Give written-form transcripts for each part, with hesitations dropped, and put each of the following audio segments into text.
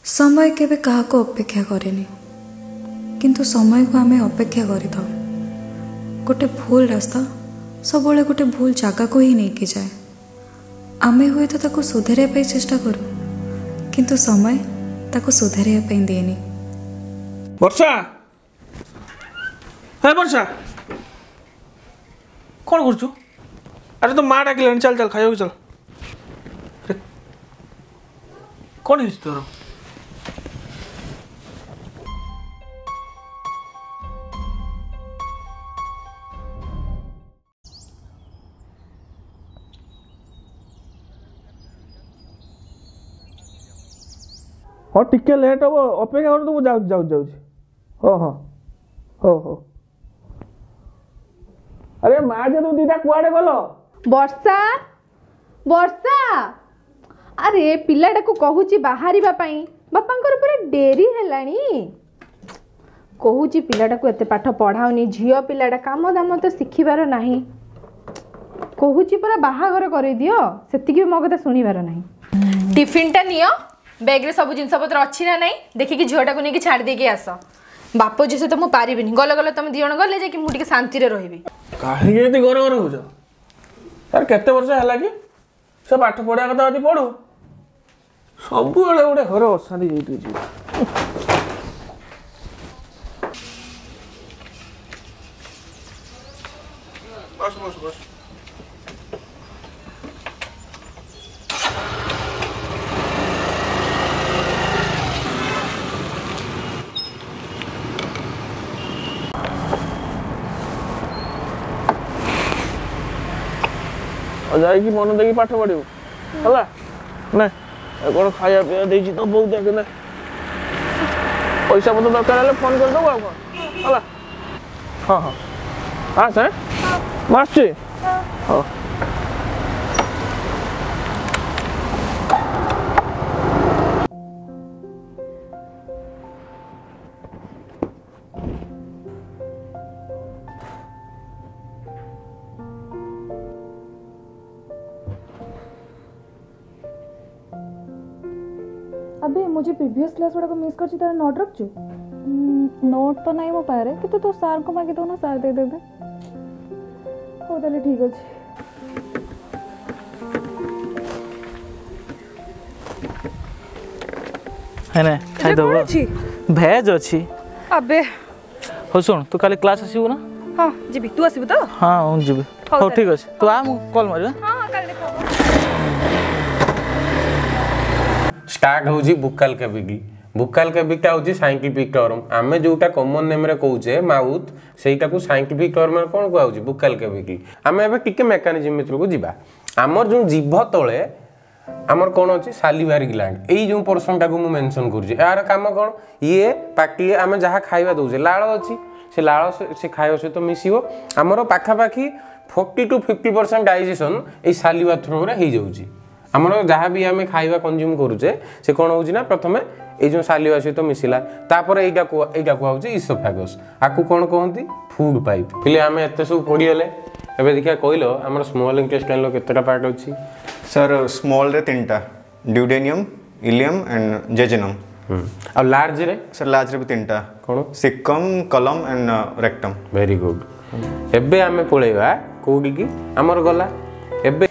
समय केबे काहाको अपेक्षा करेनी, किंतु समय को आमे अपेक्षा करिता। गोटे भूल रास्ता सब गोटे भूल जगह को ही नहीं कि जाए। आमे हुए तो ताको सुधारिया पाई चेष्टा करू, किंतु समय ताको सुधारिया पाई देनी। वर्षा, हे वर्षा, कौन करछु? अरे तो माँ डाकिलानी, चल चल खाइयो चल। कौन है तोर? हाँ टिके लेट हम अपेक्षा कर तो जाऊ जाऊ जाऊ। हो हो हो हो। अरे माँ जे तुम दीदा कुआडे गलो? वर्षा वर्षा, अरे पिलाटा को कहूची बाहरिबा पई, बापांकर पूरा डेरी हेलानी। कहूची पिलाटा को एते पाठ पढ़ाओनी, झियो पिलाटा काम दाम तो शिखिबार नाही। कहूची पूरा बाहागर करि दियो, सेतिकी मो कथा सुनिबार नाही। टिफिनटा नियो, बैग रे सब जिनस पत्र अच्छी ना नहीं, देखिकी झियोटा को नेकी छाड़ देके आस। बापो जी से तो मु पारिबिनी, गल गल तुम दिजण गले जे कि मु टिके शांति रे रहिबी। काहे एति घर घर होछ? यार केते वर्ष हला कि सब पाठ पढ़ा कथा अति पढ़ू, सब बेले गोटे घर अशांति जैती छी। बस बस बस। जाइकी मन देखी पाठ पढ़ू है ना। कौन खाया पीया दे तो बहुत देख ना, पैसा पत्र दरकार फोन कर दो है। हाँ हाँ हाँ सर मार्ची हाँ। अबे मुझे प्रीवियस क्लास गुड़ा को मिस कर नोट रखचु। नोट तो नहीं मो पारे कि तो सार को मागे दो ना, सार दे देबे। हो ताले ठीक अछि। है ना खाइ दो भेज अछि। अबे हो सुन, तू काले क्लास आसीबो ना? हां जीबी, तू आसीबो तो? हां हम जीबे। हो ठीक अछि, तू आ मु कॉल मारियो। हां काल देखो। स्टार्ट होजी बुकाल के बिगी। बुकाल के बिगटा होजी साइंटिफिक टर्म। आमे जोटा कॉमन नेम रे कहूचे माउथ, सेटा को साइंटिफिक टर्म रे कोन कहउची बुकाल के बिगी। आमे एबे टिके मेकानिज्म मित्र को जीवा। हमर जो जीभ तळे हमर कोन अछि सालिवारी ग्लैंड, एई जो पोर्शन टा को मु मेंशन करछि। यार काम कोन, ये पाकली आमे जहा खाइबा दोजे लाळ अछि, से लाळ से खाइबा से तो मिसिबो। हमर पाखा पाखी 40 to 50% डाइजेशन एई सालिवा थ्रू रे हे जाउची। हमर जहा भी आमे खाइबा कंज्यूम करूचे से कोन होउची ना, प्रथमे ए जो सालिवा सहित मिसिला, तापर एटा को होउची इसोफेगस। आकु कोन कहंती फूड पाइप। फिले आमे एते सब पढी गेले। एबे देखिया कहिलो हमर स्मॉल इंटेस्टाइन लो केतेटा पार्ट अछि? सर स्मॉल रे 3टा, ड्यूडेनियम, इलियम एंड जेजुनम। आ लार्ज रे? सर लार्ज रे भी 3टा, कोन सिकम, कलम एंड रेक्टम। Very good. एबे आमे पळेबा कोडी की हमर गला। एबे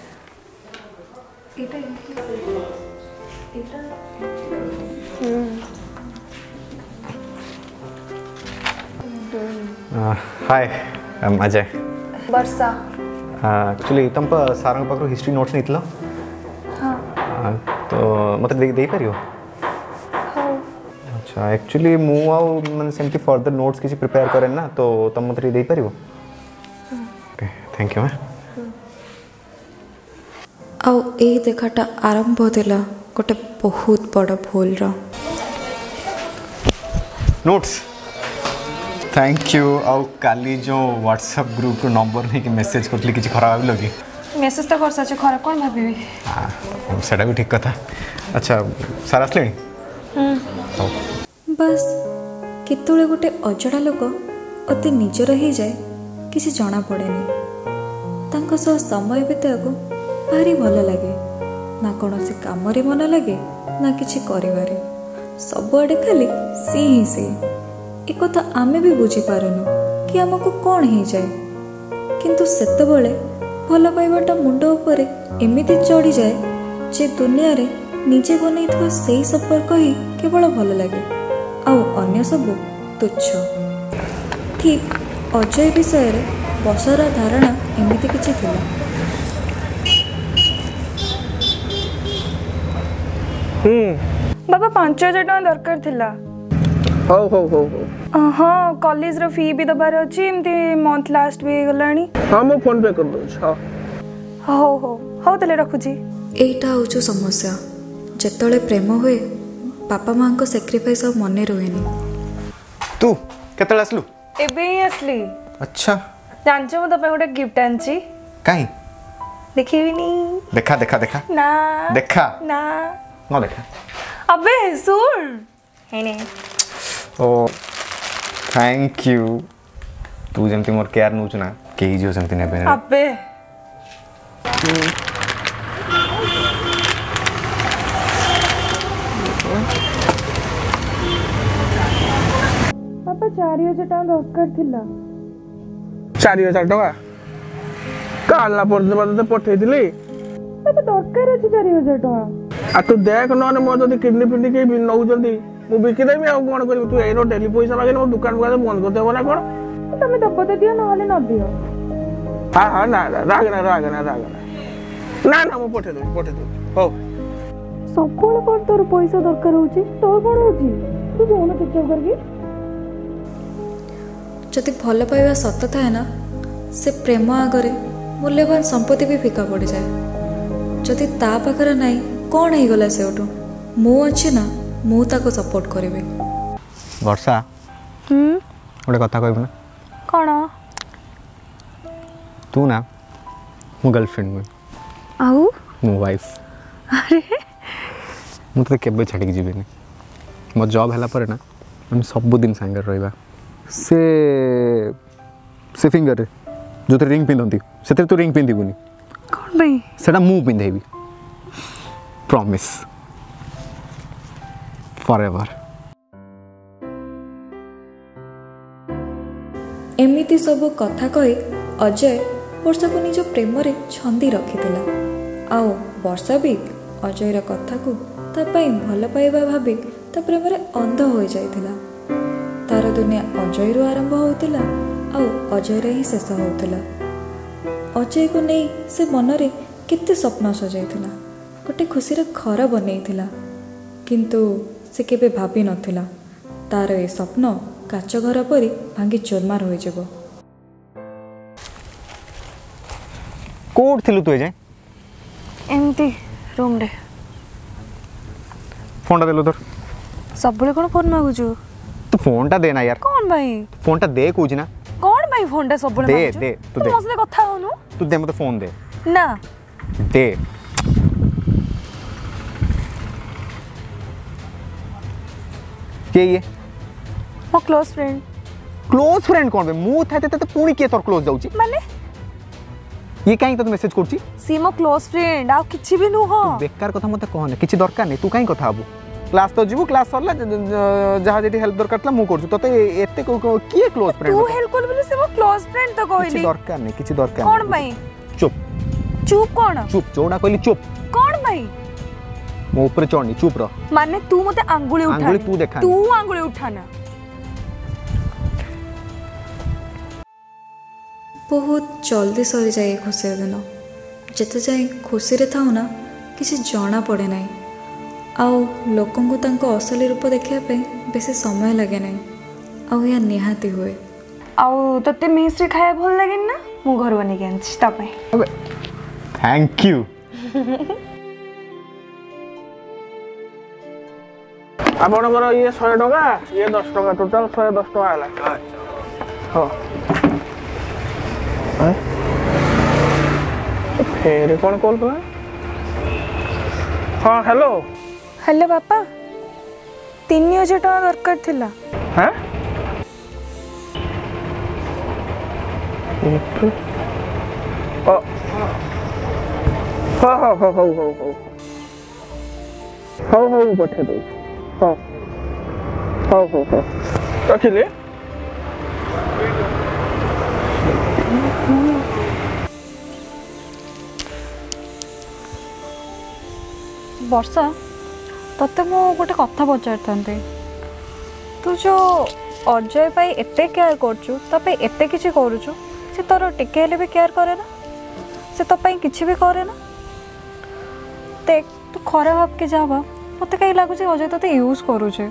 hi I am Ajay. Varsha. Actually तुम सारंग पाखर हिस्ट्री नोट्स नहीं हाँ तो मत दे पारियो? हाँ अच्छा एक्चुअली मु आउ माने सेमती फर्दर नोट्स किसी प्रिपेयर करें ना, तो तुम मत दे पारियो? Okay thank you. आउ ए देखाटा आरंभ देला गोटे बहुत बड़ भूल रो। Notes thank you. आउ काली जो व्हाट्सएप ग्रुप रो नंबर नहीं कि मैसेज करली किछि खराब भाबिलो कि? मेसेज तो कर सचे, खराब कोन भाबिबी? हां सेटा भी ठीक कथा। अच्छा सार आसलेनी? बस केतुळे गोटे अजड़ा लोक अति निजर हो जाए किसी जना पड़ेनी। तांको सह समय बिताइବାକୁ भारी भल लगे, ना कौन से काम मन लगे ना किछि करिबारे। सबुआडे खाली सी ही सी। एक कथा आमे भी बुझी पारुनु कि आमको कौन हो जाए, किंतु सेतबेले भल पाइबाटा मुंड उपरे एमिति चढ़ी जाए जे दुनिया रे निजे बनई सही संपर्क ही केवल भल लगे आउ अन्य सब तुच्छ। ठीक अजय विषय रे बसर धारणा एमिति किछि थिला। बाबा 5000 टका दरकार थिला। हो हाँ कॉलेज रो फी भी दबार अछि, एमती मंथ लास्ट भी गलानी। हाँ मो फोन पे कर दो। हो तले रखुची। एटा होचो समस्या, जेतले प्रेम हुए बापा मां को सैक्रिफाइस अब मने रोएनी। तू केतले आसलु? एबे ही असली। अच्छा जानछ मो तपे गोटे गिफ्ट आनची। काई देखिबिनी? देखा देखा देखा ना देखा ना न देखा। अबे सुन हेने। ओ थैंक यू। तू जमती मोर केयर नउछ ना केही जो जमती नेबे ना। अबे पापा 4000 टका दरकार थिला। 4000 टका काला पर पठे दिली। पापा दरकार अछि 4000 टका। आ तू देख न मो जदी किडनी पिंडी के नौ जल्दी मु बिकी देमी आ कोन करिव। तू एनो डेली पैसा मागे मो दुकान बंद कर देबो ना कोन? तमे दब दे दियो नहले न दियो। हाँ ना रागना ना मु पठे दो हो। सबले पर तोर पैसा दरकार होची तो कोन होची? तू जोन चुपचाप करके जदि भल पाइबा सत थाए ना से प्रेम आगरे मूल्यवान संपत्ति भी फिका पड़ जाए। जदि ता पाखरे नाई कौन हो गला से ओटो मु अच्छी ना मु ताको सपोर्ट करेबे। वर्षा गोटे कथा कहबो ना? कोन? तू ना मो गर्लफ्रेंड में आउ मो वाइफ। अरे मु तो केबे छाड़ी के जीबेनी। मो जॉब हला पर ना हम सब दिन संगे रहबा। से फिंगर रे जो तो रिंग पिंदंती सेते तो रिंग पिंदिबुनी। कोन भाई? सेटा मु पिंदेबी। Promise forever. एमिति सब कथा कही अजय वर्षा को निज प्रेम रे छंदी रखिथिला। आओ वर्षा भी अजयर कथा को तापाई भल पाइबा भाबी ता प्रेम रे अंध हो जाइथिला। तार दुनिया अजय रु आरंभ होतिला आउ अजय रे ही शेष होतिला। अजय को नहीं से मन रे केते स्वप्न सजाइथिला, गोटे खुशी रे घर बनैथिला, किंतु से केबे भाबी नथिला तार ए स्वप्न काच घर परी भांगी चोरमार हो जाबो। कोड थिलु तू जाय एमती रूम रे फोन देलो तोर। सबले कोन फोन मागुछु? तू फोन टा देना यार। कोन भाई? फोन टा दे कुछ ना। कोन भाई फोन टा सबले दे मागुछु? दे तू दे। मसे कथा होनु। तू दे मते फोन दे ना दे। ये मो क्लोज फ्रेंड। क्लोज फ्रेंड कोन बे? मु थाते तते पुणी के तोर क्लोज जाउची माने ये काई तो मेसेज करची? सी मो क्लोज फ्रेंड आ किछि भी नु हो। बेकार कथा मते कहने किछि दरकार नै। तू काई कथा हबु? क्लास तो जीवु, क्लास सरला जहा जेटी हेल्प दरकार तला मु करछु। तते एते किए क्लोज फ्रेंड? तू हेल्प कर बोले से मो क्लोज फ्रेंड तो कहली। किछि दरकार नै, किछि दरकार कोन भाई? चुप चुप कोन? चुप जोडा कहली चुप। कोन भाई? मो ऊपर चढ़नी चुप रह। माने तू मते अंगुली उठा। अंगुली तू देखा। तू अंगुली उठाना। बहुत जल्दी सरी जाए खुशी दिन। जिते जाए खुशी रे थाउ ना किसी जना पड़े ना। आउ लोकंकु तांको असली रूप देखिया पे बेसी समय लगे ना। आउ या निहाती हुए। आउ तते मेस रे खाया भल लागेन ना? मु घर बने के आनछि ता पे। अबे थैंक यू। आपणकर ये 100 टका ये 10 टका टोटल 110 टका आला। हाँ फेर कौन कॉल कला? हाँ हेलो हेलो बापा 3000 टका दरकार थिला। हैं? हाँ पठे दो। हाँ ହଉ ହଉ ହଉ ରଖିଲି। ବର୍ଷା ତତେ ମୁଁ ଗୋଟେ କଥା ପଚାରିଥାନ୍ତି। ତୁ ଯେଉଁ ଅଜୟ ପାଇଁ ଏତେ କେୟାର କରୁଛୁ, ତା ପାଇଁ ଏତେ କିଛି କରୁଛୁ, ସେ ତୋର ଟିକେ ହେଲେ ବି କେୟାର କରେ ନା? ସେ ତୋ ପାଇଁ କିଛି ବି କରେ ନା? ଦେଖ ତୁ ଖରାପ ଭାବକି ଯାହା ଭାବ, ମୋତେ କାହିଁ ଲାଗୁଛି ଅଜୟ ତୋତେ ୟୁଜ୍ କରୁଛି।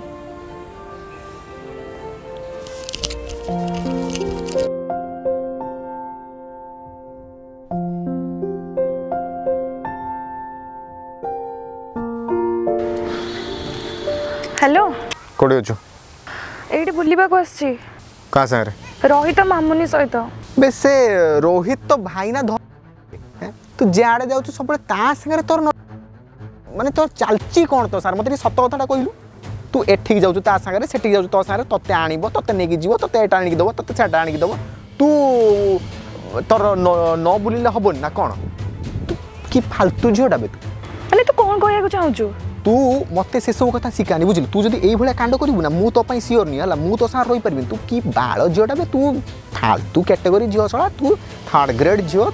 हेलो कोड़े अच्छु एठी बुलिबाको आछि का सारे रोहित मामुनी सहित बे से रोहित तो भाई ना धो तू जाड़े जाऊ सब ता संगे तोर माने तोर चलची कोन तो सार मते सत कथाटा कहलु तू एठी जाऊ ता संगे सेठी जाऊ तो संगे तते आनिबो तते नेकी जीवो तते एटा आनिक दबो तते छाटा आनिक दबो तू तोर न बुलिले हबन ना कोन तू की फालतू झोडा बे तू माने तू कोन कहया को चाहूछु तू मते से सब कथा सिकानी बुझिल तू जदी एई भले कांड करिवु ना मु तो पई सियोर नि हला मु तो सार रोई परबिन तू की बाळ झोडा बे तू फालतू कैटेगरी झियो सळा तू थर्ड ग्रेड झियो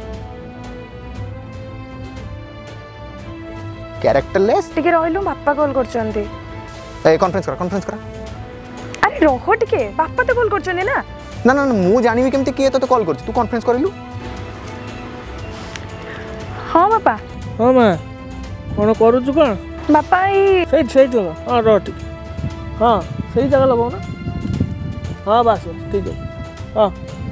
कैरेक्टरलेस टिके रहलु बापा कॉल करचंती ए कॉन्फ्रेंस कर अरे रहो टिके बापा तो कॉल करचने ना ना ना मु जानिबी केमते के तो कॉल करछ तू कॉन्फ्रेंस करिलु हां बापा हां मां कोन करूछु कोन बापा ई सही लगा हां रो ठीक हां सही जगह लगाओ ना हां बस ठीक है हां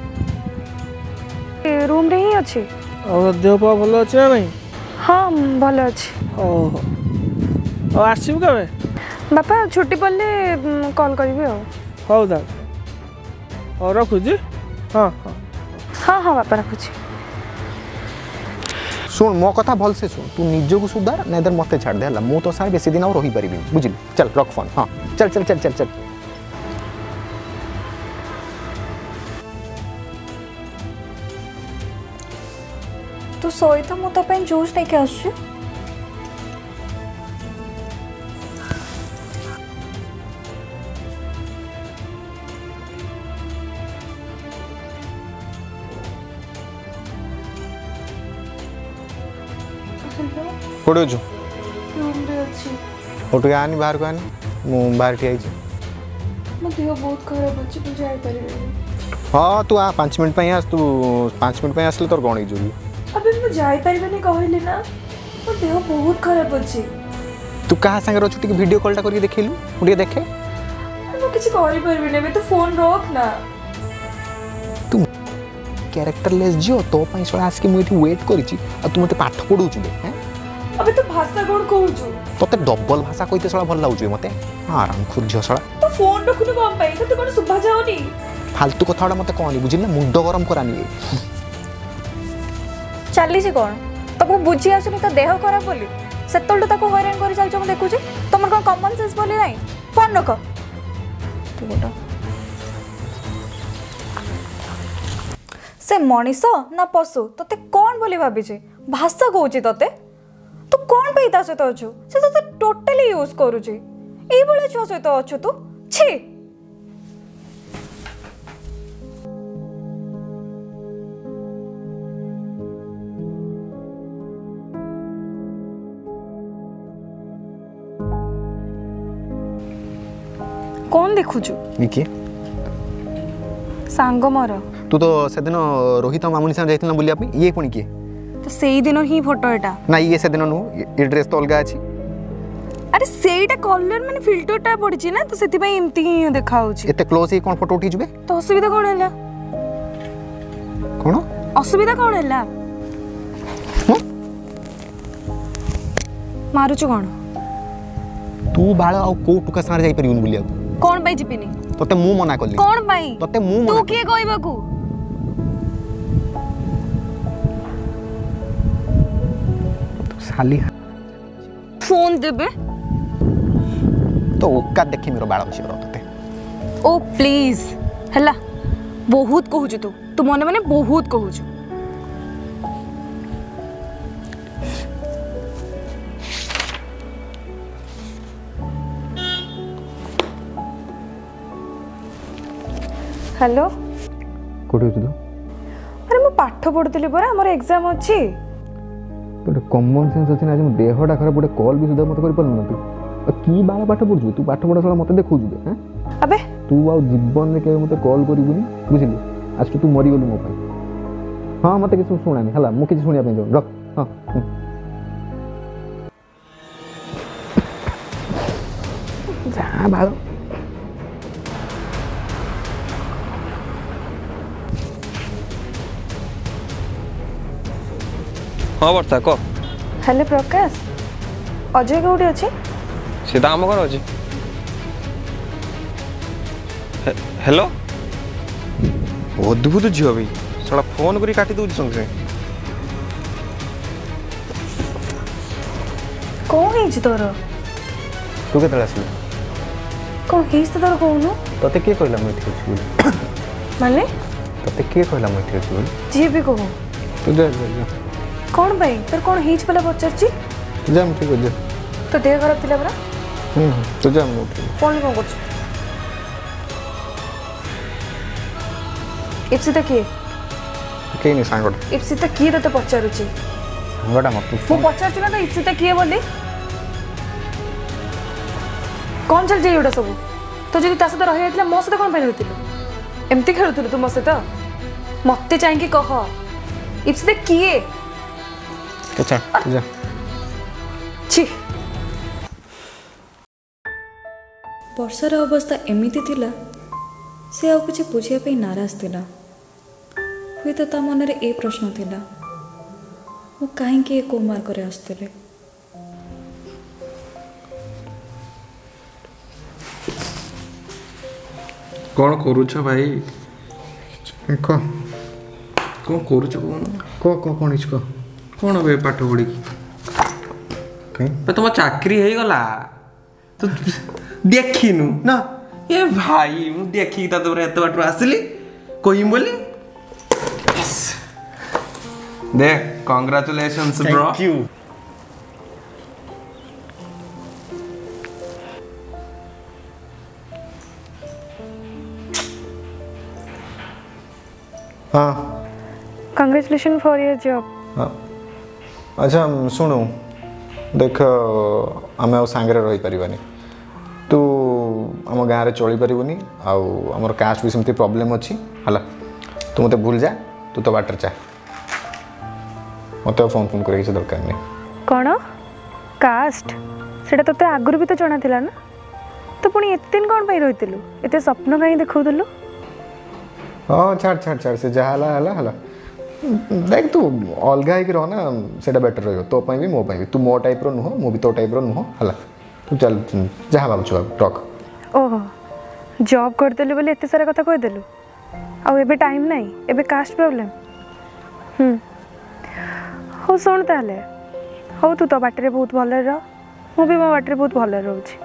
रूम रे ही अछि और देह पा भलो अछि ना नहीं हां भलो अछि ओ आसीबु कबे बापा छुट्टी पड़ले कॉल करबी हो हौ दा और रखु जी हां हां हां हां बापा रखु छी सुन मो कथा भल से सुन तू निज को सुधार ना इधर मते छाड़ दे हला मु तो सार बेसी दिन और रही परिबी बुझिल चल रख फोन हां चल चल चल चल चल तू सोई तो मु तो पे जूस नहीं के आछु कोड़े छु रूम रे अछि ओटो आनी बाहर को आनी मु बाहर ठि आइछ मो देह बहुत खराब अछि तू जाई परिबे हां तू आ 5 मिनिट पई आस तू 5 मिनिट पई आसले तोर कोन जोगी अबे मु जाई परिबे कहले ना मो देह बहुत खराब अछि तू कहा संगे रछु टिक वीडियो कॉल टा करके देखिलु उडे देखे मो किछि करि परिबे ने तो फोन रख ना तू कैरेक्टरलेस जियो तो पई सळा आस के मु एठी वेट करिछि आ तू मते पाठ पढौछु बे हैं अबे तो भाषा कोन कहूछु तते डबल भाषा कहिते सळा भल लागुछु मते आराम खुर झियो सळा तो फोन रखुनु कम पई तो कोन सुभा जाउनी फालतू कथाडा मते कहनी बुझिल ना मुंड गरम करानी चली छी कोन तको बुझी आसुनी तो देह खराब बोली सेतल तको हैरान करी चल छ देखु छी तमर कोन कॉमन सेंस बोली नाही फोन रख तू गोटा से मनीष ना पशु तते कौन बोली भाभी छी भाषा कहूची तते तू कौन पे ता सहित अछु से तते टोटली यूज करू छी एई बळे छ सहित अछु तू छी कौन देखुछु निके सांग मोर तू तो सेदिन रोहित मामुनी संग जाइथिन बुलिया पे ये कोनी के तो सेई दिन ही फोटो एटा ना ये सेदिन नु ये ड्रेस तो अलगा अछि अरे सेईटा कलर माने फिल्टरटा पड़छि ना तो सेति पई एम्ति ही देखाउछि एते क्लोज ही कोन फोटो उठी जुबे तो असुविधा कोन हैला कोन असुविधा कोन हैला मारुछु कोन तू बाळ आ को टुका सार जाई परिउन बुलिया कोन पई जिपिनी तते मु मना करली कोन पई तते मु तू के कहबा को साली फोन देबे तो ओका देखि मेरो बाळ बसी तते ओ प्लीज हला बहुत कहूछु तू मने मने बहुत कहूछु हेलो कोठी तू अरे मु पाठ पढ़ुतली परा हमर एग्जाम अछि तो कॉमन सेंस अछि ना जे देहटा खराब गोटे कॉल भी सुधा मत कर पारु ना तू की बाला पाठ पढ़छु तू पाठ पढ़ा सला मते देखौ छु हैं अबे तू आ जीवन में के मते कॉल करिबुनी बुझिलु आज तू मरि गेलु मो पाई हां मते किछ सुनानी हला मु किछ सुनिया पे जाऊ रख हां जा भालो हाँ वर्षा कह हेलो प्रकाश अजय कोठी अछि सी तो आम घर अच्छे हेलो अद्भुत झील भाई साला फोन करी काटी दूसरी संगे कौन है तोर तू केतले आसले कौन है तोर कहूनु तते के कहला मैं ठीक अछि बोली माने तते के कहला मैं ठीक अछि बोली जी भी कहू तू जा कौन भाई तोर कौन हिच पला पचारची जा मैं ठीक हो जा तो देह खराब थिला परा तू जा मैं ठीक फोन कौन करछ इप्सिता किए के नहीं सांगड इप्सिता किए तते पचारुची सांगडा मत मु पचारछु ना तो इप्सिता किए बोली कौन चल जाई ओडा सब तो जदी ता सହିତ रहि जाइतला मो सହିତ कोन पे रहतिलु एम्ति खेलुतलु तू मो सହିତ मते चाहि कि कह इप्सिता किए अच्छा तू जा छी ବର୍ଷାର ଅବସ୍ଥା ଏମିତି ଥିଲା ସେ ଆଉ କିଛି ବୁଝିବା ପାଇଁ ନାରାଜ ଥିଲା ହୁଏତ ତା ମନରେ ଏ ପ୍ରଶ୍ନ ଥିଲା ମୁଁ କାହିଁକି ଏ କୋଉ ମାର୍ଗରେ ଆସୁଥିଲି कौन करुछ भाई क कौन करुछ कौन इच क कौन बे पाठ पढ़ी तुम चाकरी हो गला तू देखिनु ना ये भाई मु देखी ता तोरे एत बाटू आसली कहिम बोली देख कांग्रेचुलेशंस ब्रो थैंक यू हाँ कांग्रेचुलेशन फॉर योर जॉब हाँ अच्छा शुणु देख आम आ सांगे रही पारानी तू आम गाँव में चली पारूनी आमर कास्ट भी सेमती प्रॉब्लम अच्छी है तू मत भूल जा तू तो बाटर चा मत फोन फोन कर दरकार नहीं कौन कास्ट सेटा तोते आगुरी भी तो जना थिला ना तो पुणी एते दिन कौन पाई रहितलु एते स्वप्न काई देखौदलु हाँ छाड़ छाड़ छाड़ से जहाँ हला देख तू अलग हो ना सेटा बेटर रही तो भी मो भी तू मो टाइप नुह मु भी तो टाइप नुह है तू चल जहाँ भावुँ टक ओहो जॉब करदेलु बोले एते सारा कथा कहदेलु आउ एबे टाइम नहीं एबे कास्ट प्रॉब्लम हो सुन ताले हो तू तो बाटरे बहुत भले रह मु भी मो बाटरे बहुत भले रहउची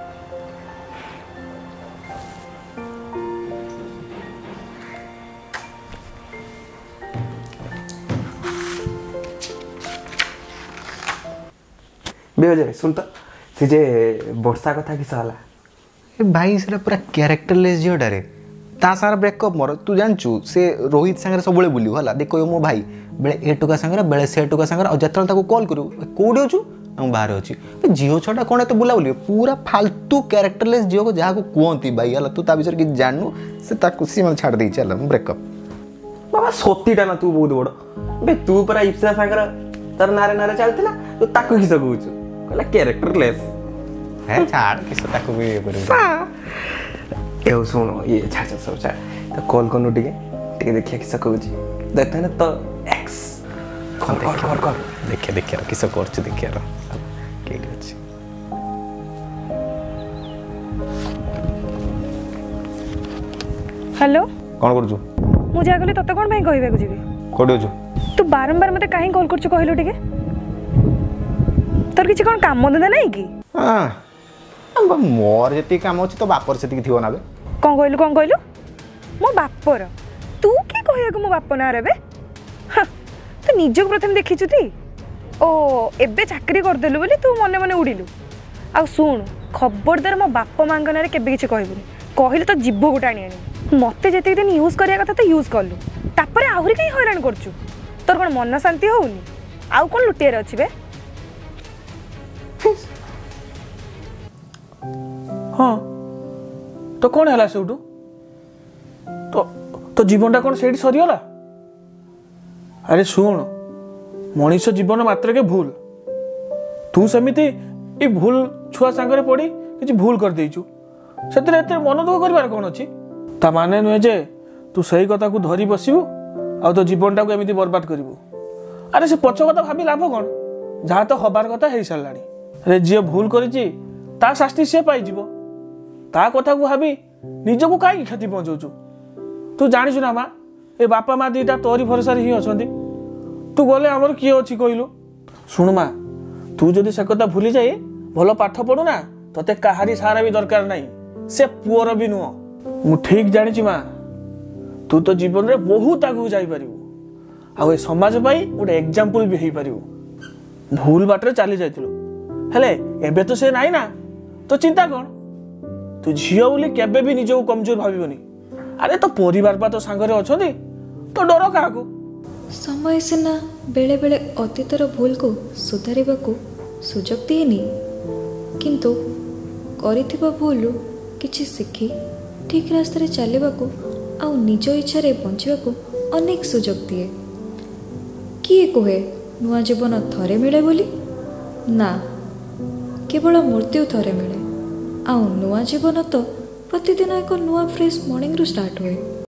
बेहजाए सुन तो से जे वर्षा कथा कि साला भाई से पूरा क्यारेक्टरलेस झीटा रे ता सारा ब्रेकअप मोर तू जानचु से रोहित सांगे सब बुलू है देख मो भाई बेले ए टुका सांगे बेले से टुका सांगे और जिते कॉल करू कौटे अच्छु हम बाहर अच्छी झील छुआ कौन एत बुला बुली पूरा फालतू क्यारेक्टरलेस झील को जहाँ कहती भाई है तू ता विषय कि जानू से मैं छाड़ दी चल ब्रेकअप बाबा सतीटा ना तू बहुत बड़ बे तू पूरा इप्सा सांगे तार नारे नारे चलता तो ताकू किस कहूँ कहला क्यारेक्टरलेस है छाड़ किस ताकू भी ए सुन ये छाड़ सब छाड़ तो कॉल करनु टिके देखिए किस कहूँ देखते ना तो एक्स कर देखिए देखिए किस कर देखिए केडी अछि हेलो कौन करू मु जा गले तते कोन भाई कहबे को जीबी कोडी अछु तू बारंबार मते काहे कॉल करछु कहलो टिके तोर किछि कोन काम धंदा नहीं की हां मोर जति काम अछि तो बापर सेति थियो ना बे कोन कहलु मो बापर तू की कहया को मो बाप ना रे बे तू निजक प्रथम देखिछु ती ओ एबे चाकरी कर देलु बोली तू मने मने उडिलु आ सुन खबरदार मो बाप मांगनारे केबे किछि कहबुनी कहले तो जीव गोटाणी आनी मते जेते दिन यूज करिया कथा तो यूज कलु तापर आहुरी कहीं हैरान करछु तोर कोन मन शांति होउनी आउ कोन लुटियर अछि बे हाँ तो कौन है सेठू तो जीवनटा कौन से सरीगला अरे शुण मनीष जीवन मात्र के भूल तू सेमिति ये भूल छुआ सांगरे पड़ी किसी भूल कर देचु से मन दुख कर कौन अच्छी ता माने नुहे जे तू सही कथा को धरी बसबू आ तो जीवनटा को एमती बर्बाद करू अरे से पछ कथा भाभी लाभ कौन जहाँ तो हबार कथा हो सारा अरे जी भूल कर शास्ति सी पाई ता कथा को भाभी निजको कहीं क्षति पहुंचाऊ तू जानी ना माँ ए बापा माँ दीटा तोरी भरोसा ही अच्छा तू गले आमर किए अच्छी कहलु शुण माँ तू जदि से कथा भूली जाए भल पाठ पढ़ू ना तोते कहारी सारा भी दरकार नहीं से पुअर भी नुह मु ठीक जानी माँ तू तो जीवन में बहुत आगू जापर आ समाज गोटे एग्जाम्पल भी हो पार भूल बाटर चली जाइलु तो से नाई ना तो चिंता कौन तू झील बोली केबे भी निजको कमजोर भावनी अरे तो परिवार बा तो सांगरे अछंती तो डर क्या समय सिना बेले बेले अतीतर भूल को सुधारिबा को सुजोग दिएनी किंतु करिथिबा भूल किछि शिखी ठीक रास्ता रे चलबा को आ निज इच्छा रे बंचिबा को अनेक सुजोग दिए किए कहे नुआ जीवन थरे मिले बोली ना केवल मृत्यु थरे मिले आ नुआ जीवन तो प्रतिदिन एक नुआ फ्रेश मॉर्निंग रु स्टार्ट हुए।